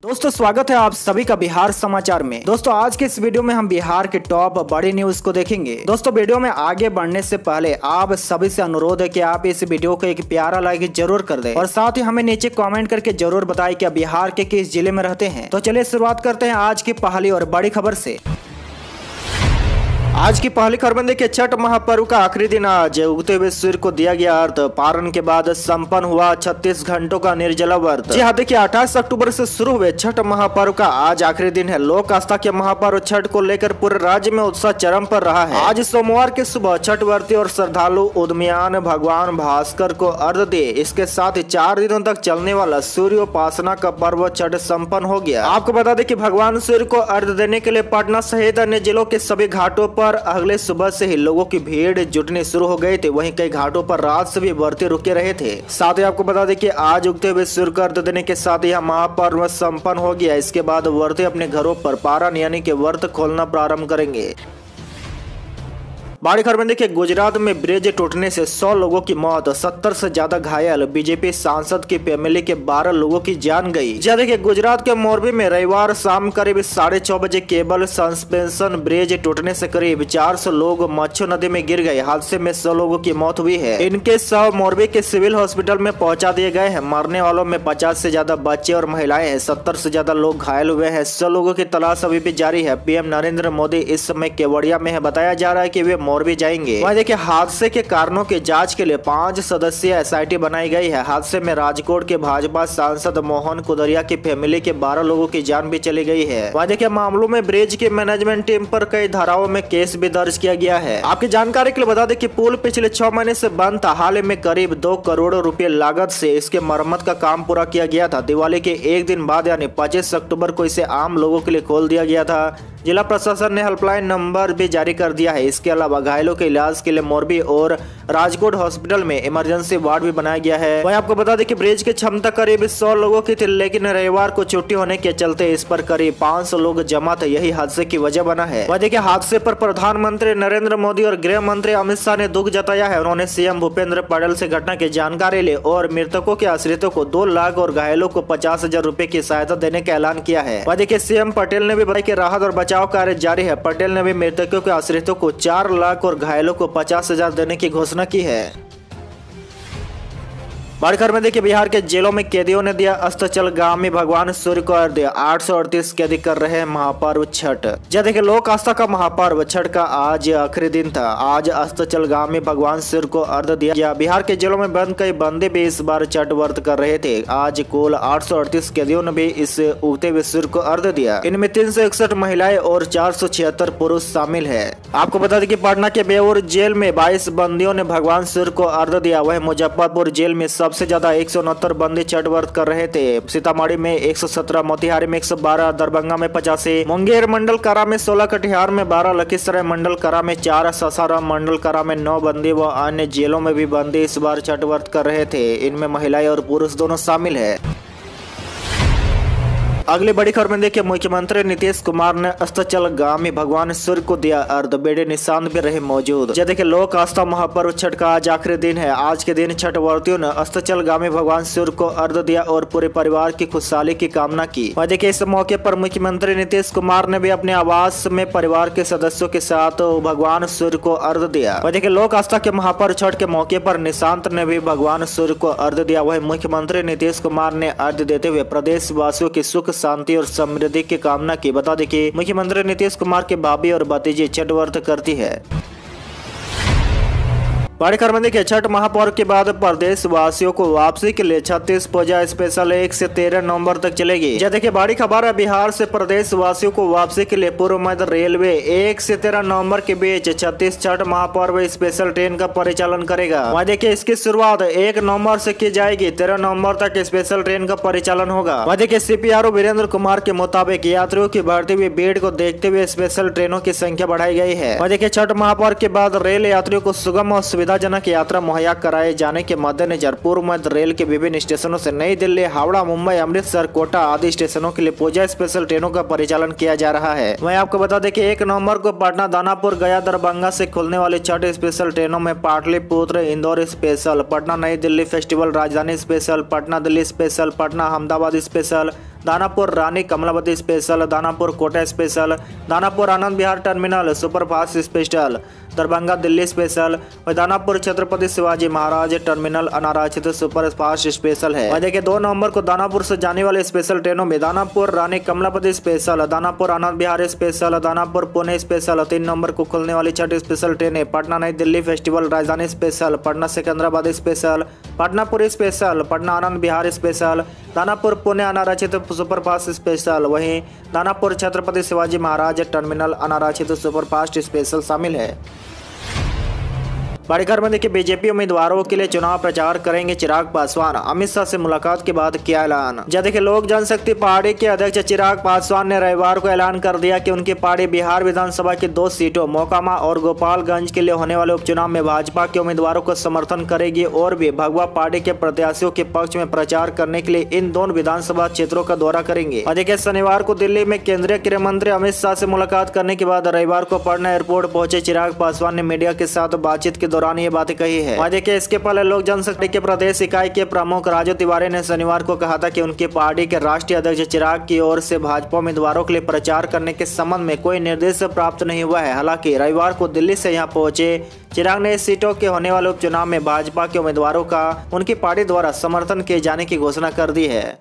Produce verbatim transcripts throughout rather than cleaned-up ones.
दोस्तों स्वागत है आप सभी का बिहार समाचार में। दोस्तों आज के इस वीडियो में हम बिहार के टॉप बड़ी न्यूज को देखेंगे। दोस्तों वीडियो में आगे बढ़ने से पहले आप सभी से अनुरोध है कि आप इस वीडियो को एक प्यारा लाइक जरूर कर दें और साथ ही हमें नीचे कमेंट करके जरूर बताएं कि आप बिहार के किस जिले में रहते हैं। तो चलिए शुरुआत करते हैं आज की पहली और बड़ी खबर से। आज की पहली खबर में देखिए, छठ महापर्व का आखिरी दिन आज उगते हुए सूर्य को दिया गया अर्घ। पारण के बाद संपन्न हुआ छत्तीस घंटों का निर्जला व्रत। जी हाँ, देखिए अट्ठाईस अक्टूबर से शुरू हुए छठ महापर्व का आज आखिरी दिन है। लोक आस्था के महापर्व छठ को लेकर पूरे राज्य में उत्साह चरम पर रहा है। आज सोमवार के सुबह छठ व्रती और श्रद्धालु उदमियान भगवान भास्कर को अर्घ दिए। इसके साथ ही चार दिनों तक चलने वाला सूर्योपासना का पर्व छठ संपन्न हो गया। आपको बता दें कि भगवान सूर्य को अर्घ देने के लिए पटना सहित अन्य जिलों के सभी घाटों पर अगले सुबह से ही लोगों की भीड़ जुटनी शुरू हो गई थी। वहीं कई घाटों पर रात से भी व्रती रुके रहे थे। साथ ही आपको बता दें कि आज उगते हुए सूर्य को अर्घ देने के साथ यह महापर्व संपन्न हो गया। इसके बाद व्रती अपने घरों पर पारण यानी कि व्रत खोलना प्रारंभ करेंगे। बड़ी खबर में देखिए, गुजरात में ब्रिज टूटने से सौ लोगों की मौत, सत्तर से ज्यादा घायल। बीजेपी सांसद की फैमिली के बारह लोगों की जान गई। जी देखिए, गुजरात के मोरबी में रविवार शाम करीब साढ़े छह बजे केबल सस्पेंशन ब्रिज टूटने से करीब चार सौ लोग मच्छू नदी में गिर गए। हादसे में सौ लोगों की मौत हुई है। इनके शव मोरबी के सिविल हॉस्पिटल में पहुंचा दिए गए हैं। मरने वालों में पचास से ज्यादा बच्चे और महिलाएं हैं। सत्तर से ज्यादा लोग घायल हुए हैं। सौ लोगों की तलाश अभी भी जारी है। पीएम नरेंद्र मोदी इस समय केवड़िया में है। बताया जा रहा है कि वे मोरबी जाएंगे। वहीं देखिए, हादसे के कारणों की जांच के लिए पांच सदस्यीय एसआईटी बनाई गई है। हादसे में राजकोट के भाजपा सांसद मोहन कुदरिया की फैमिली के बारह लोगों की जान भी चली गई है। वहीं देखिए, मामलों में ब्रिज की मैनेजमेंट टीम पर कई धाराओं में केस भी दर्ज किया गया है। आपकी जानकारी के लिए बता दें कि पुल पिछले छह महीने से बंद था। हाल ही में करीब दो करोड़ रुपए लागत से इसके मरम्मत का काम पूरा किया गया था। दिवाली के एक दिन बाद यानी पच्चीस अक्टूबर को इसे आम लोगों के लिए खोल दिया गया था। जिला प्रशासन ने हेल्पलाइन नंबर भी जारी कर दिया है। इसके अलावा घायलों के इलाज के लिए मोरबी और राजकोट हॉस्पिटल में इमरजेंसी वार्ड भी बनाया गया है। वहीं आपको बता दें कि ब्रिज की क्षमता करीब सौ लोगों की थी, लेकिन रविवार को छुट्टी होने के चलते इस पर करीब पाँच सौ लोग जमा थे। यही हादसे की वजह बना है। वहीं देखिए, हादसे पर प्रधानमंत्री नरेंद्र मोदी और गृह मंत्री अमित शाह ने दुख जताया है। उन्होंने सीएम भूपेंद्र पटेल से घटना की जानकारी ली और मृतकों के आश्रितों को दो लाख और घायलों को पचास हजार रूपए की सहायता देने का ऐलान किया है। वहीं देखिए, सीएम पटेल ने भी बताया कि राहत और बचाव कार्य जारी है। पटेल ने भी मृतकों के आश्रितों को चार लाख और घायलों को पचास हजार देने की घोषणा की है। बड़ी खबर में देखिए, बिहार के जेलों में कैदियों ने दिया अस्ताचलगामी भगवान सूर्य को अर्घ्य। आठ सौ अड़तीस कैदी कर रहे हैं महापर्व छठ। जब देखिए, लोक आस्था का महापर्व छठ का आज आखिरी दिन था। आज अस्ताचलगामी भगवान सूर्य को अर्घ्य दिया। बिहार के जेलों में बंद कई बंदी भी इस बार छठ व्रत कर रहे थे। आज कुल आठ सौ अड़तीस कैदियों ने भी इस उगते हुए सूर्य को अर्घ्य दिया। इनमें तीन सौ इकसठ महिलाएं और चार सौ छिहत्तर पुरुष शामिल है। आपको बता दें कि पटना के बेऊर जेल में बाईस बंदियों ने भगवान सूर्य को अर्घ्य दिया। वह मुजफ्फरपुर जेल में सब सबसे ज्यादा एक सौ उनहत्तर बंदी छठ व्रत कर रहे थे। सीतामढ़ी में एक सौ सत्रह, मोतिहारी में एक सौ बारह, दरभंगा में पचासी, मुंगेर मंडल कारा में सोलह, कटिहार में बारह, लखीसराय मंडल कारा में चार, सासाराम मंडल कारा में नौ बंदी व अन्य जेलों में भी बंदी इस बार छठ व्रत कर रहे थे। इनमें महिलाएं और पुरुष दोनों शामिल है। अगली बड़ी खबर में देखिए, मुख्यमंत्री नीतीश कुमार ने अस्ताचलगामी भगवान सूर्य को दिया अर्घ्य। बेटे निशांत भी रहे मौजूद। जब देखिए, लोक आस्था महापर्व छठ का आज आखिरी दिन है। आज के दिन छठ व्रतियों ने अस्ताचलगामी भगवान सूर्य को अर्घ्य दिया और पूरे परिवार की खुशहाली की कामना की। वह देखिए, इस मौके पर मुख्यमंत्री नीतीश कुमार ने भी अपने आवास में परिवार के सदस्यों के साथ भगवान सूर्य को अर्घ्य दिया। वह देखिए, लोक आस्था के महापर्व छठ के मौके पर निशांत ने भी भगवान सूर्य को अर्घ्य दिया। वही मुख्यमंत्री नीतीश कुमार ने अर्घ्य देते हुए प्रदेश वासियों की सुख शांति और समृद्धि की कामना की। बता दें कि मुख्यमंत्री नीतीश कुमार की भाभी और भतीजी छठ व्रत करती है। बड़ी खबर में देखिए, छठ महापर्व के बाद प्रदेश वासियों को वापसी के लिए छत्तीस पूजा स्पेशल एक से तेरह नवंबर तक चलेगी। जब देखिए, बड़ी खबर है, बिहार से प्रदेश वासियों को वापसी के लिए पूर्व मध्य रेलवे एक से तेरह नवंबर के बीच छत्तीस छठ महापर्व स्पेशल ट्रेन का परिचालन करेगा। वहाँ देखिए, इसकी शुरुआत एक नवंबर से की जाएगी। तेरह नवंबर तक स्पेशल ट्रेन का परिचालन होगा। वहाँ देखिए, सीपीआरओ वीरेंद्र कुमार के मुताबिक यात्रियों की बढ़ती हुई भीड़ को देखते हुए स्पेशल ट्रेनों की संख्या बढ़ाई गई है। वहाँ देखिए, छठ महापर्व के बाद रेल यात्रियों को सुगम और सुविधाजनक यात्रा मुहैया कराए जाने के मद्देनजर पूर्व मध्य रेल के विभिन्न स्टेशनों से नई दिल्ली, हावड़ा, मुंबई, अमृतसर, कोटा आदि स्टेशनों के लिए पूजा स्पेशल ट्रेनों का परिचालन किया जा रहा है। वहीं आपको बता दें कि एक नवंबर को पटना, दानापुर, गया, दरभंगा से खुलने वाली छठ स्पेशल ट्रेनों में Pataliputra, Indore special, Patna Nai Delhi festival, Rajdhani special, Patna Delhi special, Patna Ahmedabad special, Danapur Rani Kamalavati special, Danapur Kota special, Danapur Anand Vihar terminal superfast special, Darbhanga Delhi special और दानापुर छत्रपति शिवाजी महाराज टर्मिनल अनारक्षित सुपरफास्ट स्पेशल है। वह देखिए दो नवंबर को दानापुर से जाने वाले स्पेशल ट्रेनों में Danapur Rani Kamalapati special, Danapur Anand Vihar special, Danapur Pune special. तीन नवंबर को खुलने वाली छठी स्पेशल ट्रेनें Patna Nai Delhi festival Rajdhani special, Patna Secunderabad special, Patna Puri special, Patna Anand Vihar special, Danapur Pune अनारक्षित सुपरफास्ट स्पेशल। वहीं दानापुर छत्रपति शिवाजी महाराज टर्मिनल अनारक्षित सुपरफास्ट स्पेशल शामिल है। बड़ी खबर में देखिए बीजेपी उम्मीदवारों के लिए चुनाव प्रचार करेंगे चिराग पासवान, अमित शाह से मुलाकात के बाद किया ऐलान। जब देखिए लोक जनशक्ति पार्टी के अध्यक्ष चिराग पासवान ने रविवार को ऐलान कर दिया कि उनकी पार्टी बिहार विधानसभा की दो सीटों मोकामा और गोपालगंज के लिए होने वाले उपचुनाव में भाजपा के उम्मीदवारों को समर्थन करेगी और भी भगवा पार्टी के प्रत्याशियों के पक्ष में प्रचार करने के लिए इन दोनों विधानसभा क्षेत्रों का दौरा करेंगे। और देखिए शनिवार को दिल्ली में केंद्रीय गृह मंत्री अमित शाह से मुलाकात करने के बाद रविवार को पटना एयरपोर्ट पहुंचे चिराग पासवान ने मीडिया के साथ बातचीत के दौरान ये बातें कही है। वहाँ देखिए इसके पहले लोक जनशक्ति के प्रदेश इकाई के प्रमुख राजू तिवारी ने शनिवार को कहा था कि उनकी पार्टी के राष्ट्रीय अध्यक्ष चिराग की ओर से भाजपा उम्मीदवारों के लिए प्रचार करने के संबंध में कोई निर्देश प्राप्त नहीं हुआ है। हालांकि रविवार को दिल्ली से यहां पहुंचे चिराग ने इस सीटों के होने वाले उपचुनाव में भाजपा के उम्मीदवारों का उनकी पार्टी द्वारा समर्थन किए जाने की घोषणा कर दी है।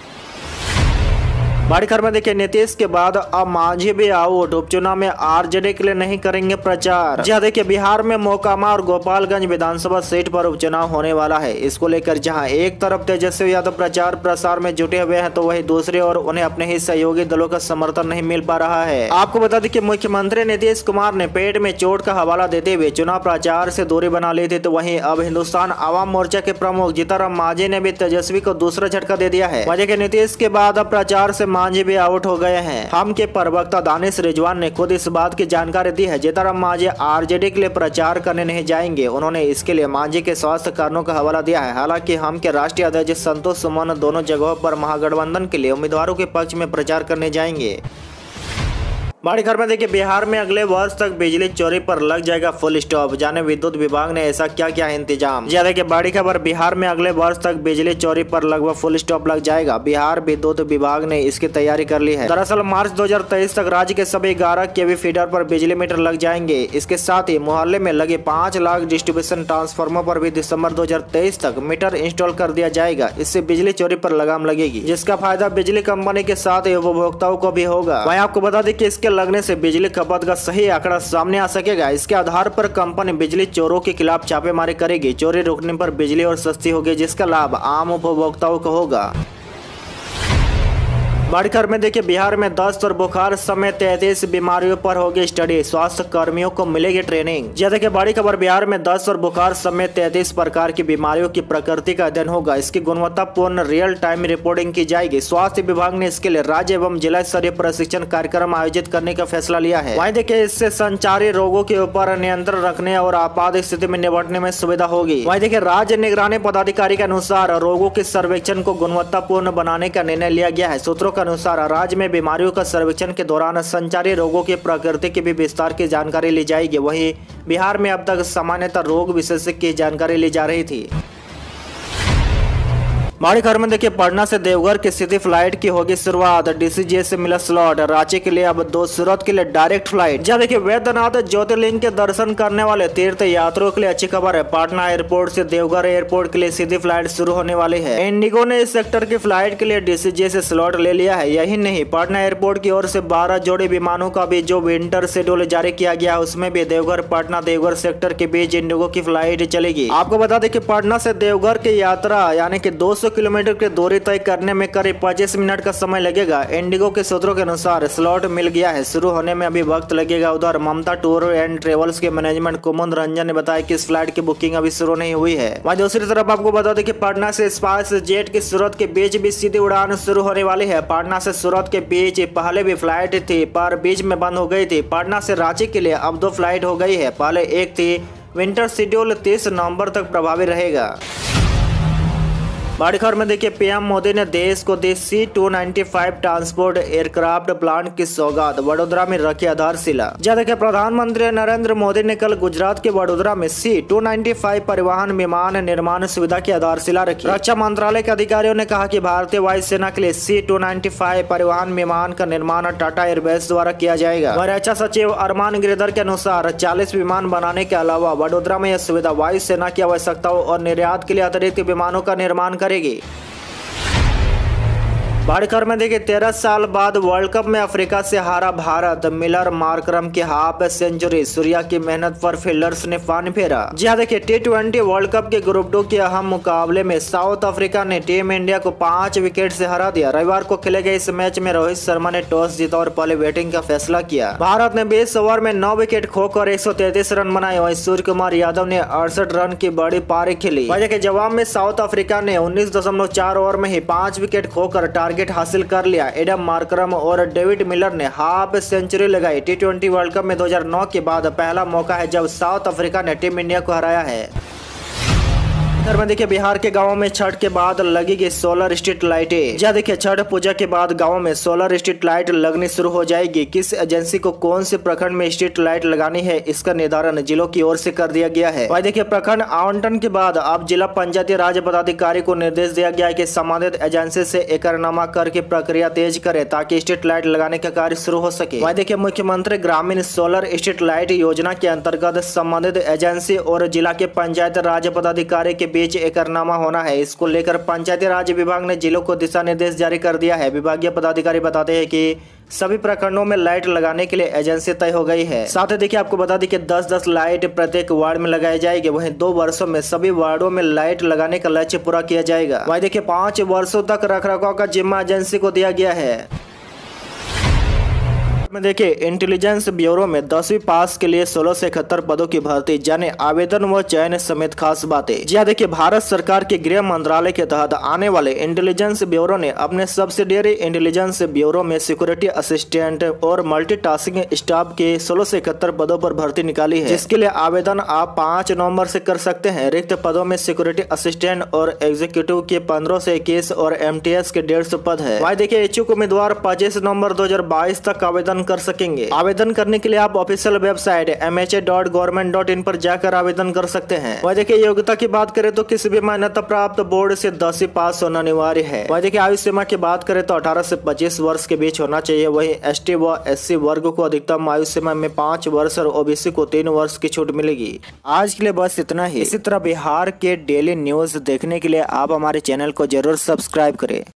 बड़ी खबर में देखिए नीतीश के बाद अब मांझी भी आउट, उपचुनाव में आरजेडी के लिए नहीं करेंगे प्रचार। जी देखिए बिहार में मोकामा और गोपालगंज विधानसभा सीट पर उपचुनाव होने वाला है। इसको लेकर जहां एक तरफ तेजस्वी यादव प्रचार प्रसार में जुटे हुए हैं तो वहीं दूसरी ओर उन्हें अपने ही सहयोगी दलों का समर्थन नहीं मिल पा रहा है। आपको बता दें कि मुख्यमंत्री नीतीश कुमार ने पेट में चोट का हवाला देते हुए चुनाव प्रचार से दूरी बना ली थी, तो वहीं अब हिंदुस्तान आवाम मोर्चा के प्रमुख जीतन मांझी ने भी तेजस्वी को दूसरा झटका दे दिया है। वजह के नीतीश के बाद अब प्रचार से मांझी भी आउट हो गए हैं। हम के प्रवक्ता दानिश रिजवान ने खुद इस बात की जानकारी दी है। जीतन मांझी आरजेडी के लिए प्रचार करने नहीं जाएंगे। उन्होंने इसके लिए मांझी के स्वास्थ्य कारणों का हवाला दिया है। हालांकि हम के राष्ट्रीय अध्यक्ष संतोष सुमन दोनों जगहों पर महागठबंधन के लिए उम्मीदवारों के पक्ष में प्रचार करने जाएंगे। बड़ी खबर में देखिए बिहार में अगले वर्ष तक बिजली चोरी पर लग जाएगा फुल स्टॉप, जाने विद्युत विभाग ने ऐसा क्या क्या इंतजाम। जी देखिए बड़ी खबर बिहार में अगले वर्ष तक बिजली चोरी पर लगभग फुल स्टॉप लग जाएगा। बिहार विद्युत विभाग ने इसकी तैयारी कर ली है। दरअसल मार्च दो हजार तेईस तक राज्य के सभी ग्यारह केवी फीडर पर बिजली मीटर लग जाएंगे। इसके साथ ही मोहल्ले में लगे पाँच लाख डिस्ट्रीब्यूशन ट्रांसफार्मर पर भी दिसंबर दो हजार तेईस तक मीटर इंस्टॉल कर दिया जाएगा। इससे बिजली चोरी पर लगाम लगेगी, जिसका फायदा बिजली कंपनी के साथ ही उपभोक्ताओं को भी होगा। वहीं आपको बता दें कि इसके लगने से बिजली खपत का सही आंकड़ा सामने आ सकेगा। इसके आधार पर कंपनी बिजली चोरों के खिलाफ छापेमारी करेगी। चोरी रोकने पर बिजली और सस्ती होगी, जिसका लाभ आम उपभोक्ताओं को होगा। बड़ी खबर में देखिए बिहार में दस्त और बुखार समेत तैंतीस बीमारियों पर होगी स्टडी, स्वास्थ्य कर्मियों को मिलेगी ट्रेनिंग। जी देखिए बड़ी खबर बिहार में दस्त और बुखार समेत तैंतीस प्रकार की बीमारियों की प्रकृति का अध्ययन होगा। इसकी गुणवत्तापूर्ण रियल टाइम रिपोर्टिंग की जाएगी। स्वास्थ्य विभाग ने इसके लिए राज्य एवं जिला स्तरीय प्रशिक्षण कार्यक्रम आयोजित करने का फैसला लिया है। वहीं देखिए इससे संचारी रोगों के ऊपर नियंत्रण रखने और आपात स्थिति में निपटने में सुविधा होगी। वहीं देखिए राज्य निगरानी पदाधिकारी के अनुसार रोगों के सर्वेक्षण को गुणवत्तापूर्ण बनाने का निर्णय लिया गया है। सूत्रों अनुसार राज्य में बीमारियों का सर्वेक्षण के दौरान संचारी रोगों की प्रकृति की भी विस्तार की जानकारी ली जाएगी। वहीं बिहार में अब तक सामान्यतः रोग विशेषज्ञ की जानकारी ली जा रही थी। बड़ी खबर में देखिए पटना से देवघर की सीधी फ्लाइट की होगी शुरुआत, डीसीजीए से मिला स्लॉट। रांची के लिए अब दो सूरत के लिए डायरेक्ट फ्लाइट। जहाँ देखिए वैद्यनाथ ज्योतिर्लिंग के दर्शन करने वाले तीर्थ यात्रियों के लिए अच्छी खबर है। पटना एयरपोर्ट से देवघर एयरपोर्ट के लिए सीधी फ्लाइट शुरू होने वाली है। इंडिगो ने इस सेक्टर की फ्लाइट के लिए डीसीजीए से स्लॉट ले लिया है। यही नहीं, पटना एयरपोर्ट की ओर से बारह जोड़ी विमानों का भी जो विंटर शेड्यूल जारी किया गया है उसमें भी देवघर पटना देवघर सेक्टर के बीच इंडिगो की फ्लाइट चलेगी। आपको बता दें कि पटना से देवघर की यात्रा यानी कि दो किलोमीटर की दूरी तय करने में करीब पच्चीस मिनट का समय लगेगा। इंडिगो के सूत्रों के अनुसार स्लॉट मिल गया है, शुरू होने में अभी वक्त लगेगा। उधर ममता टूर एंड ट्रेवल्स के मैनेजमेंट कुमुद रंजन ने बताया कि इस फ्लाइट की बुकिंग अभी शुरू नहीं हुई है। वहीं दूसरी तरफ आपको बता दें कि पटना से स्पाइस जेट की सूरत के बीच भी सीधी उड़ान शुरू होने वाली है। पटना से सूरत के बीच पहले भी फ्लाइट थी पर बीच में बंद हो गई थी। पटना से रांची के लिए अब दो फ्लाइट हो गई है। पहले एक थी। विंटर शेड्यूल तीस नवंबर तक प्रभावी रहेगा। बड़ी खबर में देखिए, पीएम मोदी ने देश को दी C two ninety five transport aircraft plant की सौगात, वडोदरा में रखी आधारशिला। जी देखिए, प्रधानमंत्री नरेंद्र मोदी ने कल गुजरात के वडोदरा में सी टू नाइन्टी फाइव परिवहन विमान निर्माण सुविधा की आधारशिला रखी। रक्षा मंत्रालय के अधिकारियों ने कहा कि भारतीय वायुसेना के लिए सी टू नाइन्टी फाइव परिवहन विमान का निर्माण टाटा एयरवेज द्वारा किया जाएगा। रक्षा सचिव अरमान गिरिधर के अनुसार चालीस विमान बनाने के अलावा वडोदरा में यह सुविधा वायुसेना की आवश्यकताओं और निर्यात के लिए अतिरिक्त विमानों का निर्माण करेगी। बड़ी खबर में देखिए, तेरह साल बाद वर्ल्ड कप में अफ्रीका से हारा भारत, मिलर मार्करम की हाफ सेंचुरी, सूर्या की मेहनत पर फील्डर्स ने पानी फेरा। जी हाँ देखिए, टी ट्वेंटी वर्ल्ड कप के ग्रुप टू के अहम मुकाबले में साउथ अफ्रीका ने टीम इंडिया को पांच विकेट से हरा दिया। रविवार को खेले गए इस मैच में रोहित शर्मा ने टॉस जीता और पहले बैटिंग का फैसला किया। भारत ने बीस ओवर में नौ विकेट खोकर एक सौ तैंतीस रन बनाए। वहीं सूर्य कुमार यादव ने अड़सठ रन की बड़ी पारी खेली। वजह के जवाब में साउथ अफ्रीका ने उन्नीस दशमलव चार ओवर में ही पांच विकेट खोकर टारगेट हासिल कर लिया। एडम मार्करम और डेविड मिलर ने हाफ सेंचुरी लगाई। टी ट्वेंटी वर्ल्ड कप में दो हज़ार नौ के बाद पहला मौका है जब साउथ अफ्रीका ने टीम इंडिया को हराया है। घर में देखिए, बिहार के गांवों में छठ के बाद लगेगी सोलर स्ट्रीट लाइटें। जहाँ देखिए, छठ पूजा के बाद गांवों में सोलर स्ट्रीट लाइट लगनी शुरू हो जाएगी। किस एजेंसी को कौन से प्रखंड में स्ट्रीट लाइट लगानी है, इसका निर्धारण जिलों की ओर से कर दिया गया है। वही देखिए, प्रखंड आवंटन के बाद अब जिला पंचायती राज पदाधिकारी को निर्देश दिया गया है कि संबंधित एजेंसी से एकरनामा करके प्रक्रिया तेज करे ताकि स्ट्रीट लाइट लगाने का कार्य शुरू हो सके। वही देखिए, मुख्यमंत्री ग्रामीण सोलर स्ट्रीट लाइट योजना के अंतर्गत संबंधित एजेंसी और जिला के पंचायत राज पदाधिकारी के बीच एकरनामा होना है। इसको लेकर पंचायती राज विभाग ने जिलों को दिशा निर्देश जारी कर दिया है। विभागीय पदाधिकारी बताते हैं कि सभी प्रखंडों में लाइट लगाने के लिए एजेंसी तय हो गई है। साथ ही देखिए, आपको बता दें कि दस दस लाइट प्रत्येक वार्ड में लगाई जाएगी। वहीं दो वर्षों में सभी वार्डों में लाइट लगाने का लक्ष्य पूरा किया जाएगा। वहीं देखिए, पाँच वर्षों तक रखरखाव का जिम्मा एजेंसी को दिया गया है। में देखिए, इंटेलिजेंस ब्यूरो में दसवीं पास के लिए सोलह से इकहत्तर पदों की भर्ती, जाने आवेदन व चयन समेत खास बातें। जी देखिए, भारत सरकार के गृह मंत्रालय के तहत आने वाले इंटेलिजेंस ब्यूरो ने अपने सब्सिडियरी इंटेलिजेंस ब्यूरो में सिक्योरिटी असिस्टेंट और मल्टीटास्किंग स्टाफ के सोलह से इकहत्तर पदों पर भर्ती निकाली है, जिसके लिए आवेदन आप पाँच नवम्बर से कर सकते हैं। रिक्त पदों में सिक्योरिटी असिस्टेंट और एग्जीक्यूटिव के पंद्रह से इक्कीस और एम टी एस के डेढ़ सौ पद है। वही देखिए, इच्छुक उम्मीदवार पच्चीस नवम्बर दो हजार बाईस तक आवेदन कर सकेंगे। आवेदन करने के लिए आप official website M H A dot government dot in पर जाकर आवेदन कर सकते हैं। वह देखिए, योग्यता की बात करें तो किसी भी मान्यता प्राप्त बोर्ड से दसवीं पास होना अनिवार्य है। वह देखिए, आयु सीमा की बात करें तो अठारह से पच्चीस वर्ष के बीच होना चाहिए। वहीं एस टी व एस सी वर्ग को अधिकतम आयु सीमा में पाँच वर्ष और ओ बी सी को तीन वर्ष की छूट मिलेगी। आज के लिए बस इतना ही। इसी तरह बिहार के डेली न्यूज देखने के लिए आप हमारे चैनल को जरूर सब्सक्राइब करें।